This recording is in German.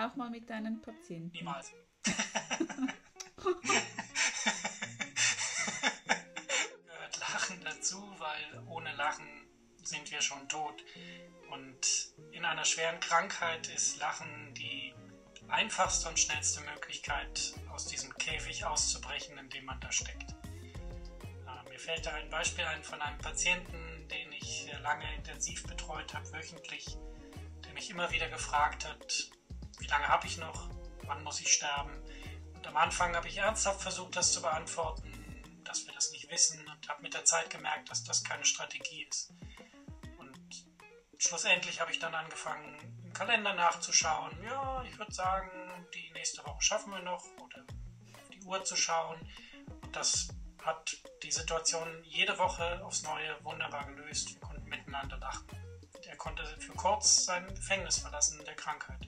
auch mal mit deinen Patienten? Niemals. Gehört Lachen dazu, weil ohne Lachen sind wir schon tot. Und in einer schweren Krankheit ist Lachen die einfachste und schnellste Möglichkeit, aus diesem Käfig auszubrechen, in dem man da steckt. Mir fällt da ein Beispiel ein von einem Patienten, den ich lange intensiv betreut habe, wöchentlich, der mich immer wieder gefragt hat, wie lange habe ich noch, wann muss ich sterben? Und am Anfang habe ich ernsthaft versucht, das zu beantworten, dass wir das nicht wissen, und habe mit der Zeit gemerkt, dass das keine Strategie ist. Und schlussendlich habe ich dann angefangen, im Kalender nachzuschauen. Ja, ich würde sagen, die nächste Woche schaffen wir noch, oder auf die Uhr zu schauen. Und das hat die Situation jede Woche aufs Neue wunderbar gelöst. Wir konnten miteinander lachen. Er konnte für kurz sein Gefängnis verlassen in der Krankheit.